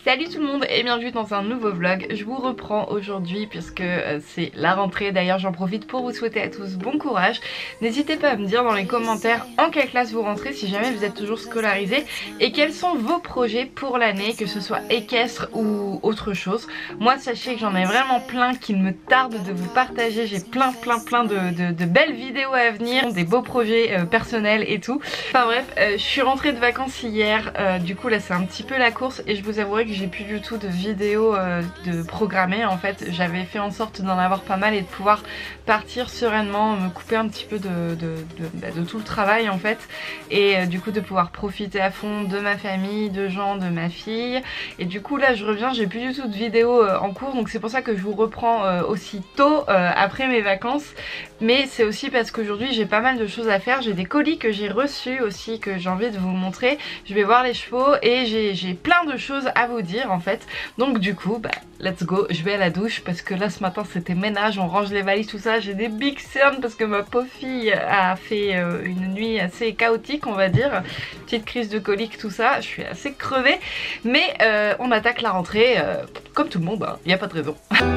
Salut tout le monde et bienvenue dans un nouveau vlog. Je vous reprends aujourd'hui puisque c'est la rentrée. D'ailleurs j'en profite pour vous souhaiter à tous bon courage. N'hésitez pas à me dire dans les commentaires en quelle classe vous rentrez si jamais vous êtes toujours scolarisé et quels sont vos projets pour l'année, que ce soit équestre ou autre chose. Moi sachez que j'en ai vraiment plein qu'il me tarde de vous partager. J'ai plein de belles vidéos à venir, des beaux projets personnels et tout. Enfin bref, je suis rentrée de vacances hier, du coup là c'est un petit peu la course et je vous avouerai que j'ai plus du tout de vidéos de programmer. En fait j'avais fait en sorte d'en avoir pas mal et de pouvoir partir sereinement, me couper un petit peu de tout le travail en fait, et du coup de pouvoir profiter à fond de ma famille, de Jean, de ma fille. Et du coup là je reviens, j'ai plus du tout de vidéos en cours, donc c'est pour ça que je vous reprends aussi tôt après mes vacances. Mais c'est aussi parce qu'aujourd'hui j'ai pas mal de choses à faire, j'ai des colis que j'ai reçus aussi que j'ai envie de vous montrer. Je vais voir les chevaux et j'ai plein de choses à vous dire en fait. Donc du coup bah let's go, je vais à la douche parce que là ce matin c'était ménage, on range les valises tout ça. J'ai des big cernes parce que ma pauvre fille a fait une nuit assez chaotique on va dire, petite crise de colique tout ça, je suis assez crevée. Mais on attaque la rentrée comme tout le monde, il n'y a pas de raison.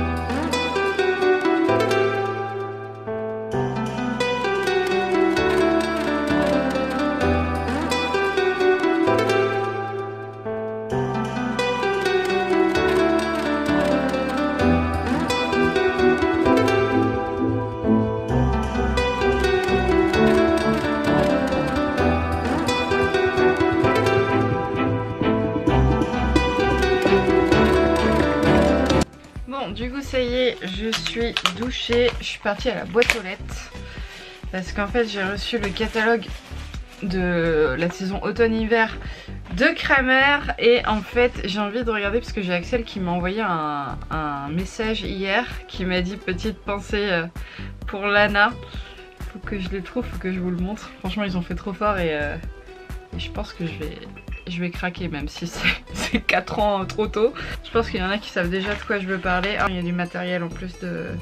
Du coup ça y est, je suis douchée, je suis partie à la boîte aux lettres parce qu'en fait j'ai reçu le catalogue de la saison automne-hiver de Kramer et en fait j'ai envie de regarder parce que j'ai Axel qui m'a envoyé un message hier qui m'a dit petite pensée pour Lana. Faut que je les trouve, faut que je vous le montre. Franchement ils ont fait trop fort et je pense que je vais craquer même si c'est 4 ans trop tôt. Je pense qu'il y en a qui savent déjà de quoi je veux parler. Il y a du matériel en plus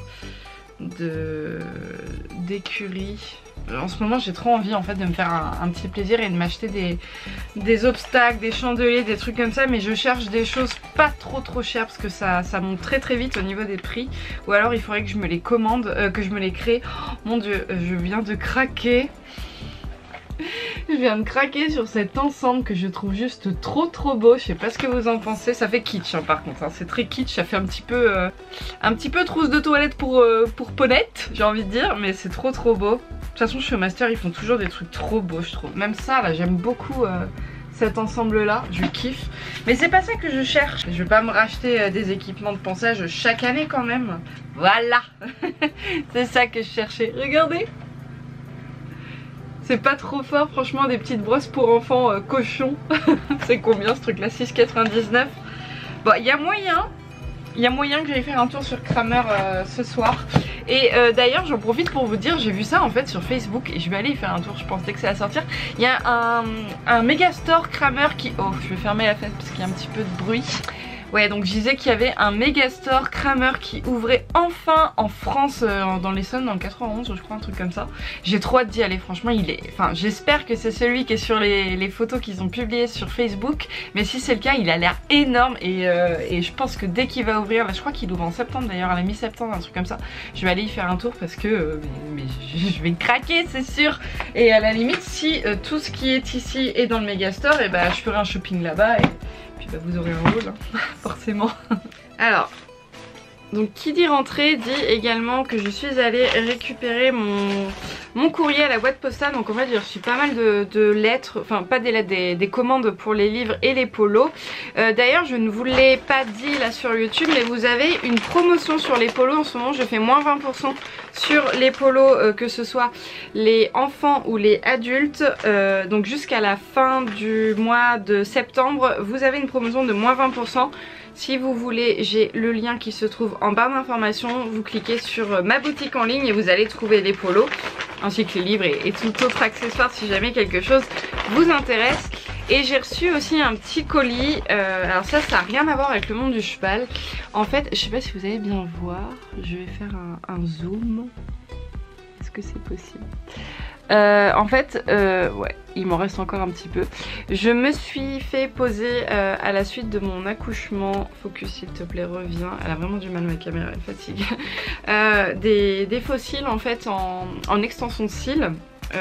d'écurie. En ce moment j'ai trop envie en fait de me faire un petit plaisir et de m'acheter des obstacles, des chandeliers, des trucs comme ça. Mais je cherche des choses pas trop chères parce que ça monte très vite au niveau des prix. Ou alors il faudrait que je me les commande, que je me les crée. Oh, mon dieu, je viens de craquer. Je viens de craquer sur cet ensemble que je trouve juste trop beau. Je sais pas ce que vous en pensez. Ça fait kitsch hein, par contre hein. C'est très kitsch, ça fait un petit peu trousse de toilette pour ponette, j'ai envie de dire. Mais c'est trop beau. De toute façon chez Master ils font toujours des trucs trop beaux je trouve. Même ça là j'aime beaucoup cet ensemble là, je kiffe. Mais c'est pas ça que je cherche. Je vais pas me racheter des équipements de ponçage chaque année quand même. Voilà. C'est ça que je cherchais. Regardez. C'est pas trop fort franchement, des petites brosses pour enfants cochons. C'est combien ce truc là, 6,99. Bon il y a moyen que j'aille faire un tour sur Kramer ce soir. Et d'ailleurs j'en profite pour vous dire, j'ai vu ça en fait sur Facebook et je vais aller y faire un tour, je pense dès que ça va sortir. Il y a un méga store Kramer qui... Oh je vais fermer la fenêtre parce qu'il y a un petit peu de bruit. Ouais donc je disais qu'il y avait un méga store Kramer qui ouvrait enfin en France, dans l'Essonne, dans le 91 je crois, un truc comme ça. J'ai trop hâte d'y aller franchement, enfin j'espère que c'est celui qui est sur les photos qu'ils ont publiées sur Facebook. Mais si c'est le cas il a l'air énorme et je pense que dès qu'il va ouvrir, là je crois qu'il ouvre en septembre d'ailleurs, à la mi-septembre, un truc comme ça. Je vais aller y faire un tour parce que mais je vais craquer c'est sûr. Et à la limite si tout ce qui est ici est dans le méga store, et bah je ferai un shopping là-bas et puis bah, vous aurez un haul hein, forcément. Alors donc qui dit rentrée dit également que je suis allée récupérer mon courrier à la boîte postale. Donc en fait j'ai reçu pas mal de lettres, enfin pas des lettres, des commandes pour les livres et les polos. D'ailleurs je ne vous l'ai pas dit là sur YouTube, mais vous avez une promotion sur les polos en ce moment. Je fais moins 20% sur les polos, que ce soit les enfants ou les adultes. Donc jusqu'à la fin du mois de septembre vous avez une promotion de moins 20%. Si vous voulez, j'ai le lien qui se trouve en barre d'informations. Vous cliquez sur ma boutique en ligne et vous allez trouver les polos ainsi que les livres et tout autre accessoire si jamais quelque chose vous intéresse. Et j'ai reçu aussi un petit colis, alors ça n'a rien à voir avec le monde du cheval. En fait, je sais pas si vous allez bien voir, je vais faire un zoom. Est-ce que c'est possible? En fait, ouais, il m'en reste encore un petit peu. Je me suis fait poser à la suite de mon accouchement. Focus s'il te plaît, reviens. Elle a vraiment du mal, ma caméra, elle fatigue. Des faux cils en fait en extension de cils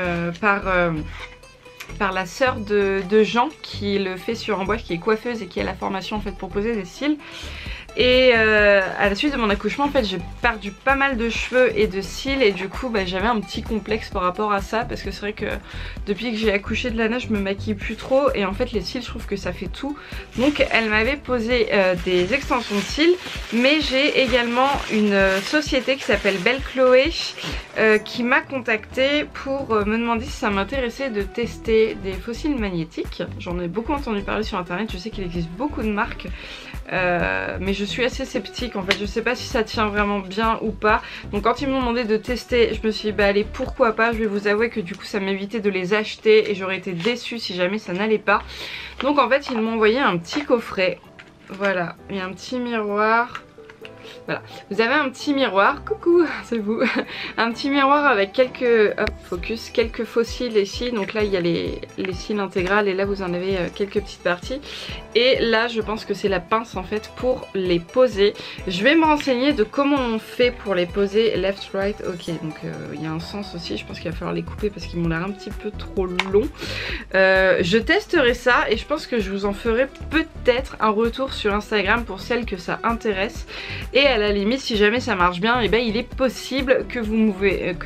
par la sœur de Jean qui le fait sur Amboise, qui est coiffeuse et qui a la formation en fait pour poser des cils. Et à la suite de mon accouchement en fait j'ai perdu pas mal de cheveux et de cils et du coup bah, j'avais un petit complexe par rapport à ça parce que c'est vrai que depuis que j'ai accouché de Lana je me maquille plus trop et en fait les cils je trouve que ça fait tout. Donc elle m'avait posé des extensions de cils, mais j'ai également une société qui s'appelle Belle Chloé qui m'a contactée pour me demander si ça m'intéressait de tester des faux cils magnétiques. J'en ai beaucoup entendu parler sur internet, je sais qu'il existe beaucoup de marques. Mais je suis assez sceptique en fait, je sais pas si ça tient vraiment bien ou pas. Donc quand ils m'ont demandé de tester, je me suis dit bah allez pourquoi pas. Je vais vous avouer que du coup ça m'évitait de les acheter et j'aurais été déçue si jamais ça n'allait pas. Donc en fait ils m'ont envoyé un petit coffret. Voilà, il y a un petit miroir. Voilà, vous avez un petit miroir, coucou, c'est vous. Un petit miroir avec quelques, hop, focus, quelques faux cils ici. Donc là il y a les cils intégrales et là vous en avez quelques petites parties. Et là je pense que c'est la pince en fait pour les poser. Je vais me renseigner de comment on fait pour les poser left, right, ok. Donc il y a un sens aussi, je pense qu'il va falloir les couper parce qu'ils m'ont l'air un petit peu trop longs. Je testerai ça et je pense que je vous en ferai peut-être un retour sur Instagram pour celles que ça intéresse. Et à la limite si jamais ça marche bien, et ben il est possible que vous me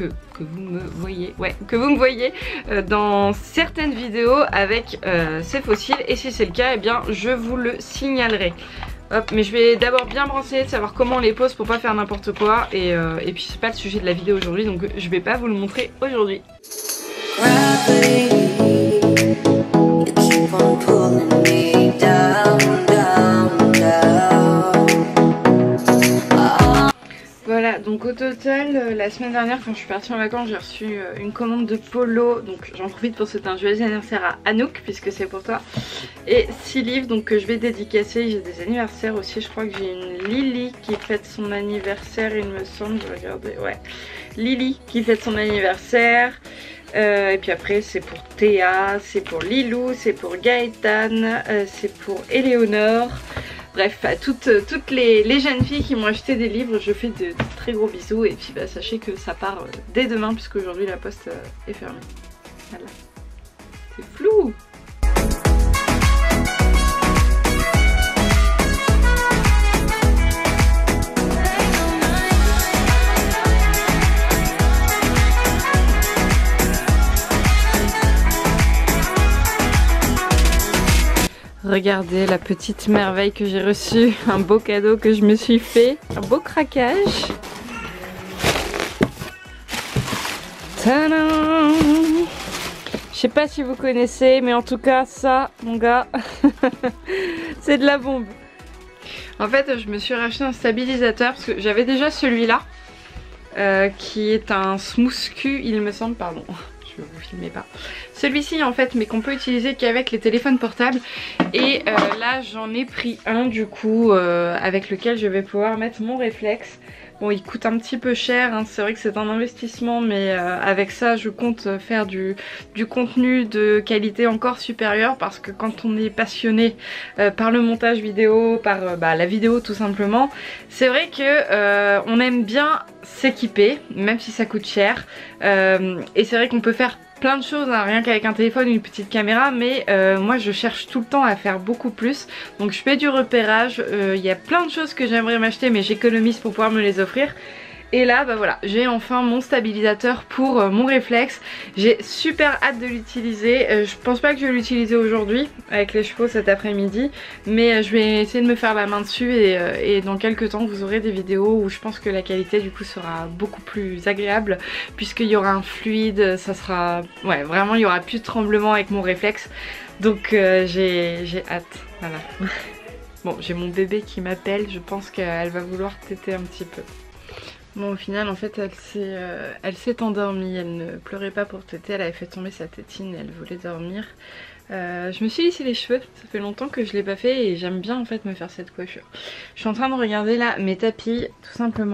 voyez dans certaines vidéos avec ces faux cils, et si c'est le cas, et bien je vous le signalerai. Hop, mais je vais d'abord bien me renseigner de savoir comment on les pose pour pas faire n'importe quoi, et puis c'est pas le sujet de la vidéo aujourd'hui donc je vais pas vous le montrer aujourd'hui. Voilà, donc au total, la semaine dernière quand je suis partie en vacances, j'ai reçu une commande de polo. Donc j'en profite pour souhaiter un joyeux anniversaire à Anouk puisque c'est pour toi. Et 6 livres donc que je vais dédicacer. J'ai des anniversaires aussi, je crois que j'ai une Lily qui fête son anniversaire il me semble, je vais regarder, ouais. Lily qui fête son anniversaire. Et puis après c'est pour Théa, c'est pour Lilou, c'est pour Gaëtan, c'est pour Éléonore. Bref, à toutes les jeunes filles qui m'ont acheté des livres, je fais de très gros bisous. Et puis bah, sachez que ça part dès demain puisque aujourd'hui la poste est fermée. Voilà. C'est flou. Regardez la petite merveille que j'ai reçue, un beau cadeau que je me suis fait, un beau craquage. Tadam! Je sais pas si vous connaissez, mais en tout cas ça, mon gars, c'est de la bombe. En fait, je me suis racheté un stabilisateur parce que j'avais déjà celui-là, qui est un smooth Q, il me semble, pardon. Je vous filmez pas. Celui-ci en fait mais qu'on peut utiliser qu'avec les téléphones portables. Et là j'en ai pris un du coup avec lequel je vais pouvoir mettre mon réflexe. Bon il coûte un petit peu cher hein. C'est vrai que c'est un investissement mais avec ça je compte faire du contenu de qualité encore supérieure. Parce que quand on est passionné par le montage vidéo, par la vidéo tout simplement, c'est vrai que on aime bien s'équiper même si ça coûte cher, et c'est vrai qu'on peut faire plein de choses hein, rien qu'avec un téléphone ou une petite caméra, mais moi je cherche tout le temps à faire beaucoup plus. Donc je fais du repérage, il y a plein de choses que j'aimerais m'acheter mais j'économise pour pouvoir me les offrir. Et là bah voilà, j'ai enfin mon stabilisateur pour mon réflexe. J'ai super hâte de l'utiliser. Je pense pas que je vais l'utiliser aujourd'hui avec les chevaux cet après-midi, mais je vais essayer de me faire la main dessus et dans quelques temps vous aurez des vidéos où je pense que la qualité du coup sera beaucoup plus agréable puisqu'il y aura un fluide, ça sera... Ouais vraiment il y aura plus de tremblement avec mon réflexe. Donc j'ai hâte, voilà. Bon j'ai mon bébé qui m'appelle, je pense qu'elle va vouloir téter un petit peu. Bon au final en fait elle s'est endormie, elle ne pleurait pas pour téter, elle avait fait tomber sa tétine et elle voulait dormir. Je me suis lissé les cheveux, ça fait longtemps que je l'ai pas fait et j'aime bien en fait me faire cette coiffure. Je suis en train de regarder là mes tapis tout simplement.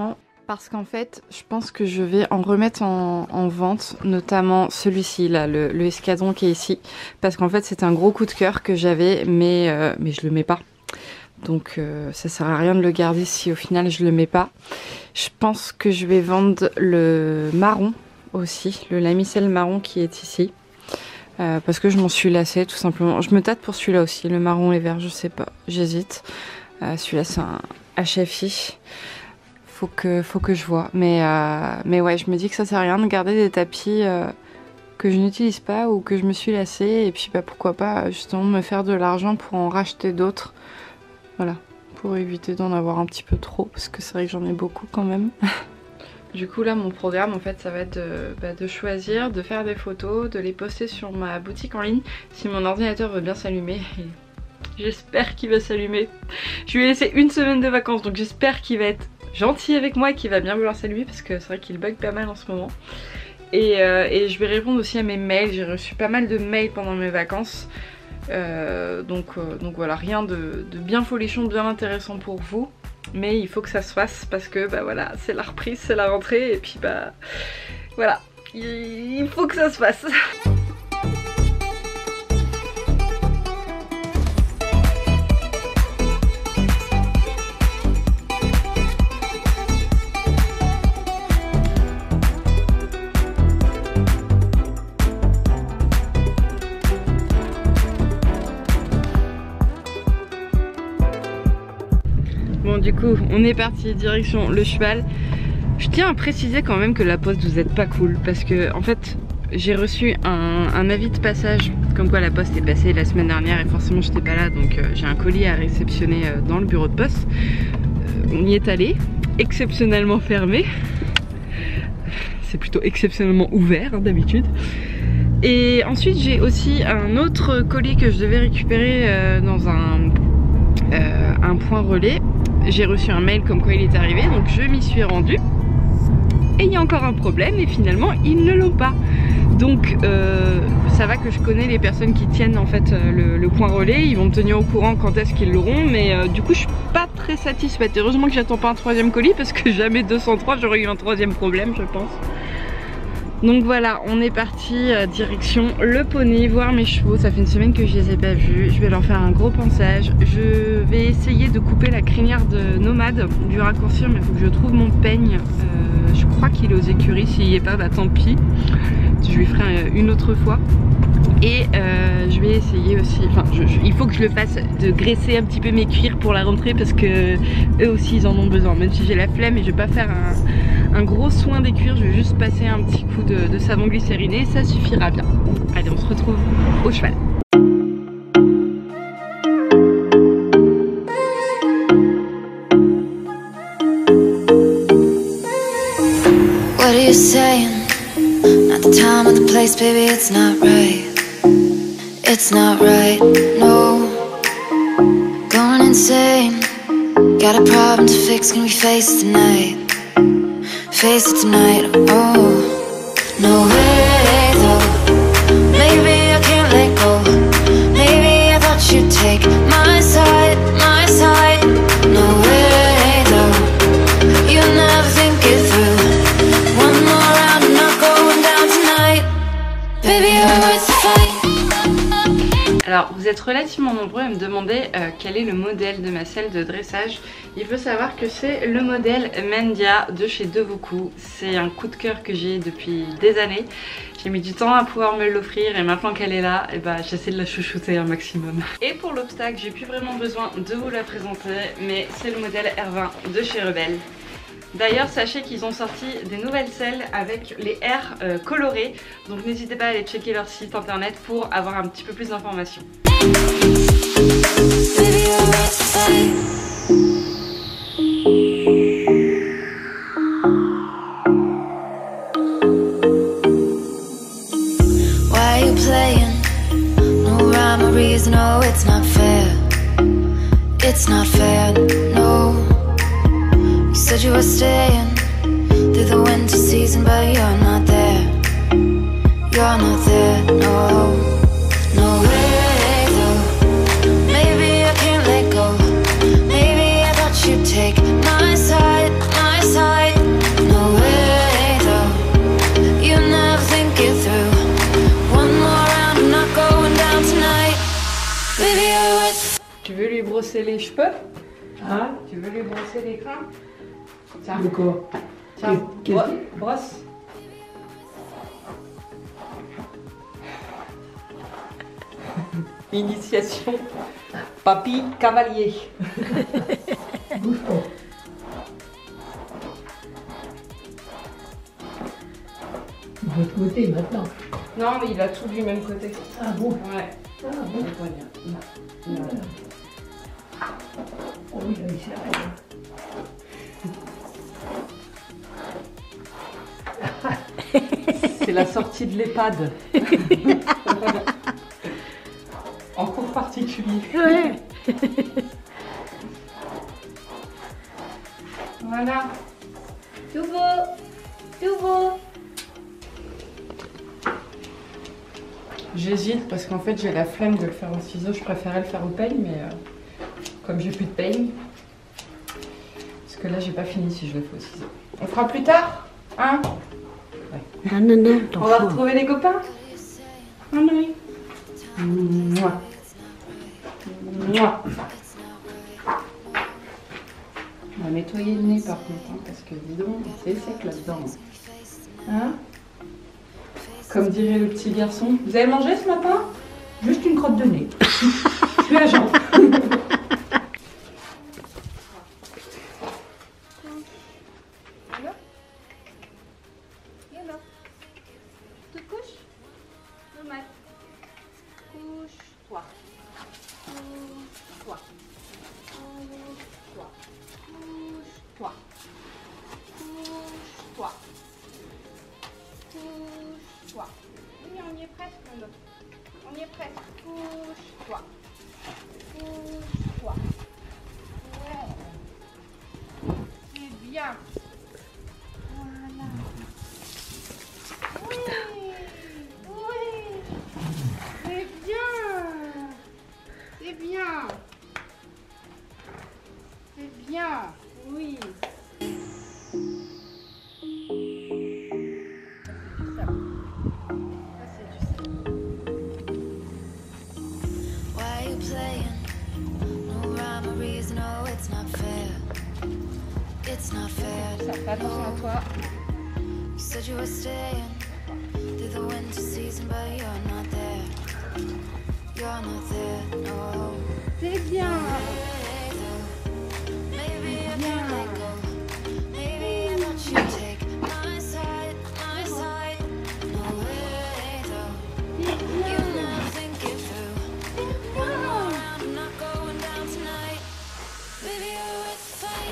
parce qu'en fait je pense que je vais en remettre en vente, notamment celui-ci là, le escadron qui est ici, parce qu'en fait c'est un gros coup de cœur que j'avais, mais je le mets pas. Donc ça sert à rien de le garder si au final je le mets pas. Je pense que je vais vendre le marron aussi, le lamiselle marron qui est ici. Parce que je m'en suis lassée tout simplement. Je me tâte pour celui-là aussi, le marron et vert, je sais pas, j'hésite. Celui-là c'est un HFI. Faut que je vois. Mais ouais, je me dis que ça sert à rien de garder des tapis que je n'utilise pas ou que je me suis lassée. Et puis bah, pourquoi pas justement me faire de l'argent pour en racheter d'autres. Voilà, pour éviter d'en avoir un petit peu trop, parce que c'est vrai que j'en ai beaucoup quand même. Du coup là mon programme en fait ça va être de choisir, de faire des photos, de les poster sur ma boutique en ligne si mon ordinateur veut bien s'allumer. J'espère qu'il va s'allumer. Je lui ai laissé une semaine de vacances donc j'espère qu'il va être gentil avec moi et qu'il va bien vouloir s'allumer parce que c'est vrai qu'il bug pas mal en ce moment. Et je vais répondre aussi à mes mails, j'ai reçu pas mal de mails pendant mes vacances. Donc voilà, rien de bien folichon, bien intéressant pour vous. Mais il faut que ça se fasse parce que bah voilà, c'est la reprise, c'est la rentrée et puis bah voilà, il faut que ça se fasse. Bon du coup on est parti direction le cheval. Je tiens à préciser quand même que la poste vous êtes pas cool parce que en fait j'ai reçu un avis de passage comme quoi la poste est passée la semaine dernière et forcément j'étais pas là, donc j'ai un colis à réceptionner dans le bureau de poste. On y est allé, exceptionnellement fermé. C'est plutôt exceptionnellement ouvert hein, d'habitude. Et ensuite j'ai aussi un autre colis que je devais récupérer dans un point relais. J'ai reçu un mail comme quoi il est arrivé, donc je m'y suis rendue. Et il y a encore un problème et finalement ils ne l'ont pas. Donc ça va que je connais les personnes qui tiennent en fait le point relais, ils vont me tenir au courant quand est-ce qu'ils l'auront, mais du coup je suis pas très satisfaite. Heureusement que j'attends pas un troisième colis parce que jamais 203 j'aurais eu un troisième problème je pense. Donc voilà, on est parti direction le poney, voir mes chevaux. Ça fait une semaine que je les ai pas vus. Je vais leur faire un gros pansage. Je vais essayer de couper la crinière de Nomade, du raccourcir, mais il faut que je trouve mon peigne. Je crois qu'il est aux écuries, s'il n'y est pas, bah tant pis. Je lui ferai une autre fois. Et je vais essayer aussi, enfin il faut que je le fasse, de graisser un petit peu mes cuirs pour la rentrée parce que eux aussi ils en ont besoin. Même si j'ai la flemme et je vais pas faire un gros soin des cuirs, je vais juste passer un petit coup de savon glycériné et ça suffira bien. Allez, on se retrouve au cheval. What are you saying? Not the time or the place, baby, it's not right. It's not right, no. Going insane. Got a problem to fix, can we face it tonight? Face it tonight, oh. No way, though. Maybe I can't let go. Maybe I thought you'd take my side, my side. No way, though. You never think it through. One more round, I'm not going down tonight. Baby, you're worth the fight. Alors vous êtes relativement nombreux à me demander quel est le modèle de ma selle de dressage. Il faut savoir que c'est le modèle Mendia de chez Devoucoux. C'est un coup de cœur que j'ai depuis des années. J'ai mis du temps à pouvoir me l'offrir et maintenant qu'elle est là, et bah, j'essaie de la chouchouter un maximum. Et pour l'obstacle, j'ai plus vraiment besoin de vous la présenter, mais c'est le modèle R20 de chez Rebelle. D'ailleurs sachez qu'ils ont sorti des nouvelles selles avec les R colorés, donc n'hésitez pas à aller checker leur site internet pour avoir un petit peu plus d'informations. Why are you playing? No rhyme or reason, no, it's not fair. It's not fair, no. You said you were staying through the winter season, but you're not there. You're not there, no. No way, though. Maybe I can't let go. Maybe I thought you'd take my side, my side. peux? Hein? Tu veux lui brosser les crins? Tiens. De quoi? Tiens, Qu'est-ce brosse. Initiation. Papy cavalier. Bouge pas. De l'autre côté maintenant. Non, mais il a tout du même côté. Ah bon? Ouais. Ah bon? C'est pas bien. Non. Non. Oh oui, là, il s'arrête. C'est la sortie de l'EHPAD. En cours particulier. Ouais. Voilà. Tout beau. Tout beau. J'hésite parce qu'en fait j'ai la flemme de le faire en ciseaux. Je préférais le faire au peigne, mais comme j'ai plus de peigne. Parce que là j'ai pas fini si je le fais au ciseau. On fera plus tard, hein? Ah non, non, On va retrouver les copains. Ah oui. Mouah. Mouah. On va nettoyer le nez par contre, hein, parce que dis donc, c'est sec là-dedans. Hein? Comme dirait le petit garçon. Vous avez mangé ce matin? juste une crotte de nez. Je suis agent. Tu te couches? Normal. Couche-toi. Couche-toi. Couche-toi. Couche-toi. Couche-toi. Couche-toi. Oui, on y est presque, mon dos. On y est presque. Couche-toi. Couche-toi. Ouais. C'est bien. Voilà. Oui. Oui. C'est bien. C'est bien. C'est bien. Oui. Why are you playing? No rhyme or reason, no, it's not fair. It's not fair. Ça fait attention à toi. You said you were staying through the winter season, but you're not there. You're not there, no. C'est bien. Maybe I can let go. Maybe I thought you'd take my side, my side. No way, though. You never think it through. One more round, I'm not going down tonight. Baby, you're worth the fight.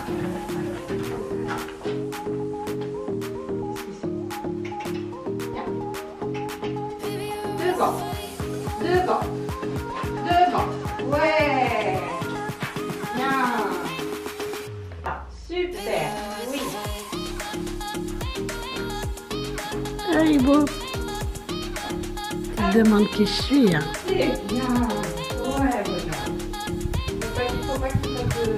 Baby, you're worth the Devant. fight. Devant. Devant. Ouais. Bien. Ah, super. Oui. Ah, il est beau. Tu te demandes qui je suis, hein. C'est bien. Ouais, voilà. Il faut pas qu'il fasse de...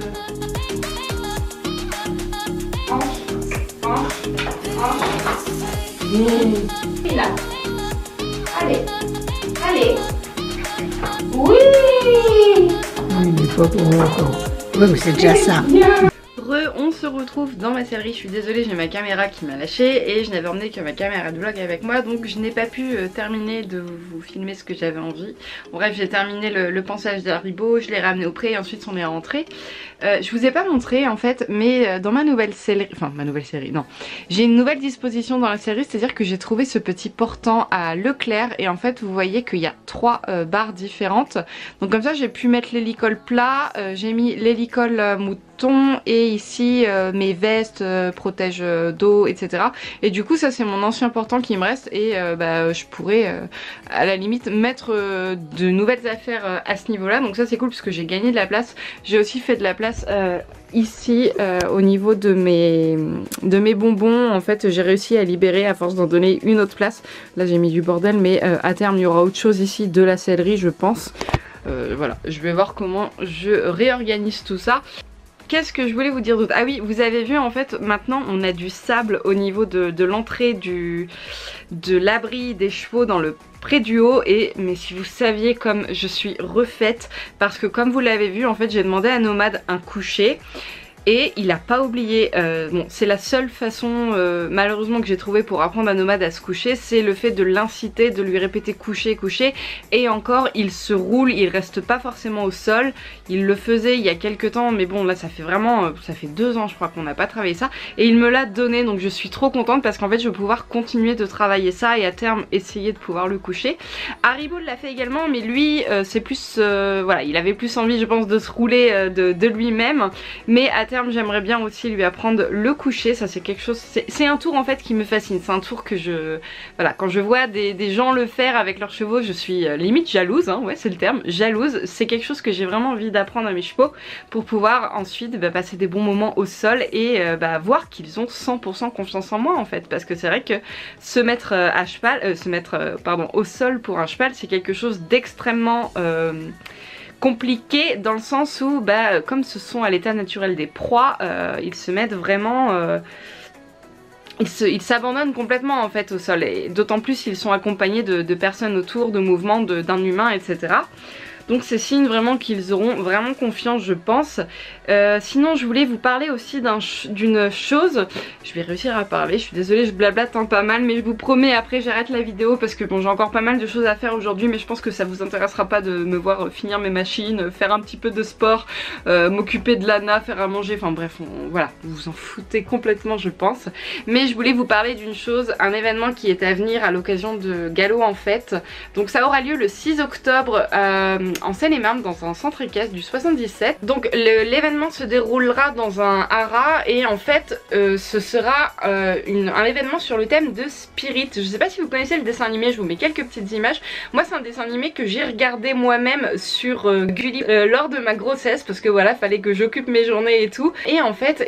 Hanche. Hanche. Hanche. Et là. Allez. Allez. Oui. Oui, mais pas pour longtemps. Oui, mais c'est déjà ça. On se retrouve dans ma sellerie. Je suis désolée, j'ai ma caméra qui m'a lâché et je n'avais emmené que ma caméra de vlog avec moi, donc je n'ai pas pu terminer de vous filmer ce que j'avais envie. Bon, bref, j'ai terminé le ponçage d'Haribo, je l'ai ramené au pré et ensuite on est rentré. Je vous ai pas montré en fait, mais dans ma nouvelle sellerie, enfin ma nouvelle série, non, j'ai une nouvelle disposition dans la série, c'est-à-dire que j'ai trouvé ce petit portant à Leclerc et en fait vous voyez qu'il y a 3 barres différentes. Donc comme ça j'ai pu mettre l'hélicole plat, j'ai mis l'hélicole mouton et ici mes vestes, protège d'eau, etc. Et du coup ça c'est mon ancien portant qui me reste et je pourrais à la limite mettre de nouvelles affaires à ce niveau là. Donc ça c'est cool parce que j'ai gagné de la place. J'ai aussi fait de la place ici au niveau de mes bonbons. En fait j'ai réussi à libérer à force d'en donner une autre place. Là j'ai mis du bordel mais à terme il y aura autre chose ici de la sellerie je pense. Voilà, je vais voir comment je réorganise tout ça. Qu'est-ce que je voulais vous dire d'autre? Ah oui, vous avez vu en fait maintenant on a du sable au niveau de l'entrée de l'abri des chevaux dans le pré du haut. Et mais si vous saviez comme je suis refaite, parce que comme vous l'avez vu en fait j'ai demandé à Nomade un coucher. Et il a pas oublié, bon c'est la seule façon malheureusement que j'ai trouvé pour apprendre à Nomade à se coucher, c'est le fait de l'inciter, de lui répéter coucher, coucher. Et encore il se roule, il reste pas forcément au sol. Il le faisait il y a quelques temps mais bon là ça fait vraiment, ça fait 2 ans je crois qu'on n'a pas travaillé ça. Et il me l'a donné donc je suis trop contente parce qu'en fait je vais pouvoir continuer de travailler ça et à terme essayer de pouvoir le coucher. Haribo l'a fait également mais lui c'est plus, voilà il avait plus envie je pense de se rouler de lui-même. Mais à terme j'aimerais bien aussi lui apprendre le coucher, ça c'est quelque chose, c'est un tour en fait qui me fascine, c'est un tour que voilà quand je vois des gens le faire avec leurs chevaux je suis limite jalouse, hein, ouais c'est le terme, jalouse, c'est quelque chose que j'ai vraiment envie d'apprendre à mes chevaux pour pouvoir ensuite passer des bons moments au sol et voir qu'ils ont 100% confiance en moi en fait, parce que c'est vrai que se mettre à cheval, au sol pour un cheval c'est quelque chose d'extrêmement compliqué dans le sens où comme ce sont à l'état naturel des proies, ils se mettent vraiment ils s'abandonnent complètement en fait au sol, et d'autant plus s'ils sont accompagnés de personnes autour, de mouvements d'un humain etc. Donc c'est signe vraiment qu'ils auront vraiment confiance je pense. Sinon je voulais vous parler aussi d'une chose. Je vais réussir à parler, je suis désolée je blablate pas mal mais je vous promets après j'arrête la vidéo parce que bon j'ai encore pas mal de choses à faire aujourd'hui, mais je pense que ça vous intéressera pas de me voir finir mes machines, faire un petit peu de sport, m'occuper de Lana, faire à manger, enfin bref voilà, vous vous en foutez complètement je pense. Mais je voulais vous parler d'une chose, un événement qui est à venir à l'occasion de Galop en Fête. Donc ça aura lieu le 6 octobre en Seine-et-Marne dans un centre équestre du 77. Donc l'événement se déroulera dans un haras et en fait ce sera un événement sur le thème de Spirit. Je sais pas si vous connaissez le dessin animé, je vous mets quelques petites images. Moi c'est un dessin animé que j'ai regardé moi-même sur Gulli lors de ma grossesse parce que voilà fallait que j'occupe mes journées et tout. Et en fait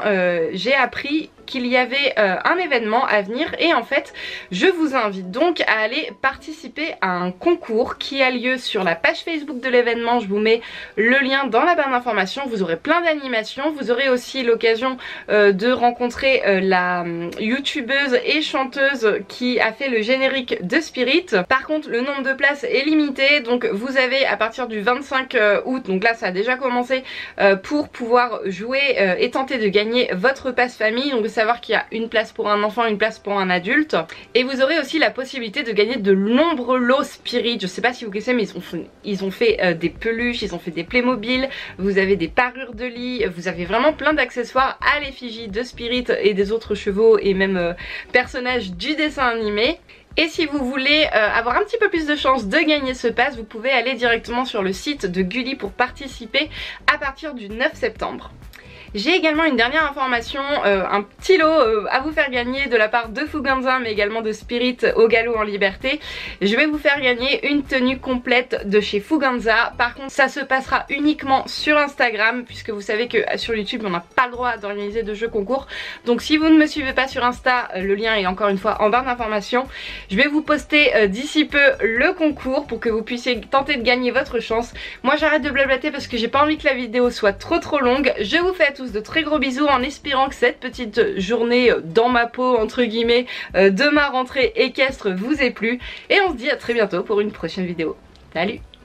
j'ai appris qu'il y avait un événement à venir et en fait je vous invite donc à aller participer à un concours qui a lieu sur la page Facebook de l'événement. Je vous mets le lien dans la barre d'informations, vous aurez plein d'animations, vous aurez aussi l'occasion de rencontrer la youtubeuse et chanteuse qui a fait le générique de Spirit. Par contre le nombre de places est limité, donc vous avez à partir du 25 août, donc là ça a déjà commencé, pour pouvoir jouer et tenter de gagner votre passe famille. Donc savoir qu'il y a une place pour un enfant, une place pour un adulte, et vous aurez aussi la possibilité de gagner de nombreux lots Spirit. Je sais pas si vous connaissez mais ils ont fait des peluches, ils ont fait des Playmobil, vous avez des parures de lit, vous avez vraiment plein d'accessoires à l'effigie de Spirit et des autres chevaux et même personnages du dessin animé. Et si vous voulez avoir un petit peu plus de chance de gagner ce pass, vous pouvez aller directement sur le site de Gulli pour participer à partir du 9 septembre. J'ai également une dernière information, un petit lot à vous faire gagner de la part de Fuganza mais également de Spirit au Galop en Liberté. Je vais vous faire gagner une tenue complète de chez Fuganza. Par contre ça se passera uniquement sur Instagram puisque vous savez que sur YouTube on n'a pas le droit d'organiser de jeux concours. Donc si vous ne me suivez pas sur Insta, le lien est encore une fois en barre d'informations. Je vais vous poster d'ici peu le concours pour que vous puissiez tenter de gagner votre chance. Moi j'arrête de blablater parce que j'ai pas envie que la vidéo soit trop longue. Je vous fais tous de très gros bisous en espérant que cette petite journée dans ma peau entre guillemets de ma rentrée équestre vous ait plu et on se dit à très bientôt pour une prochaine vidéo. Salut!